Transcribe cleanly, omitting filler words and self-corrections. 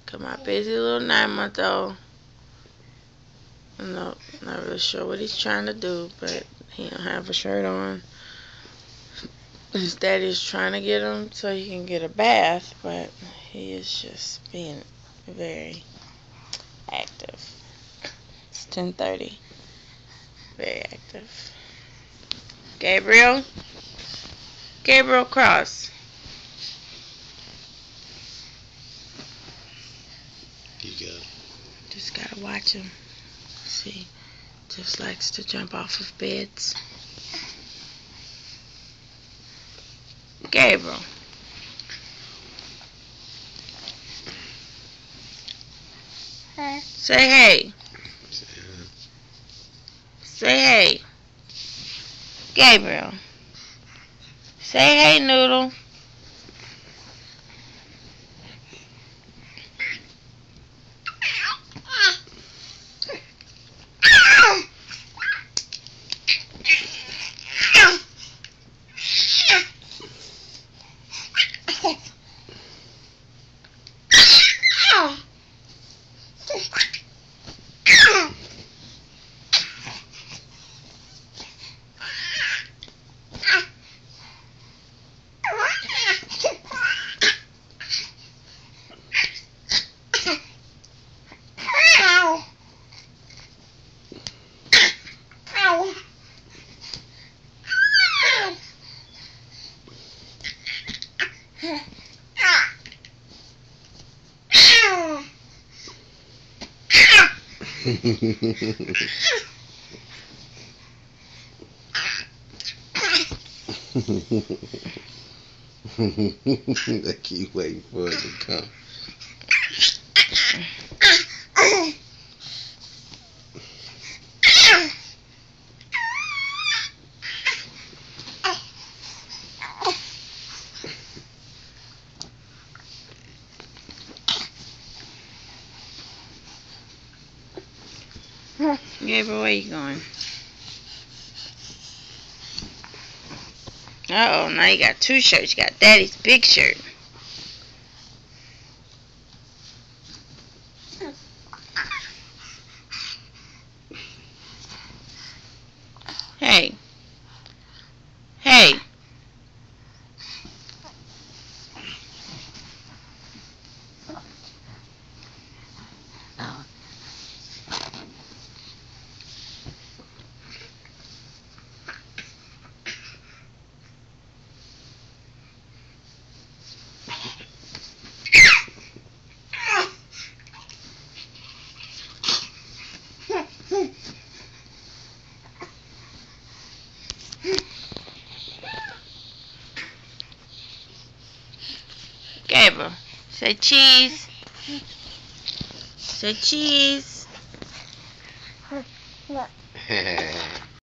Got my busy little 9-month-old. No, not really sure what he's trying to do, but he don't have a shirt on. His daddy's trying to get him so he can get a bath, but he is just being very active. It's 10:30. Very active. Gabriel? Gabriel Cross. You got it. Just gotta watch him. See, just likes to jump off of beds. Gabriel. Say hey. Say hey. Gabriel. Say hey, Noodle. I keep waiting for it to come. Gabriel, where you going? Uh-oh, now you got two shirts. You got Daddy's big shirt. Hey. Hey. Gabriel, say cheese. Say cheese.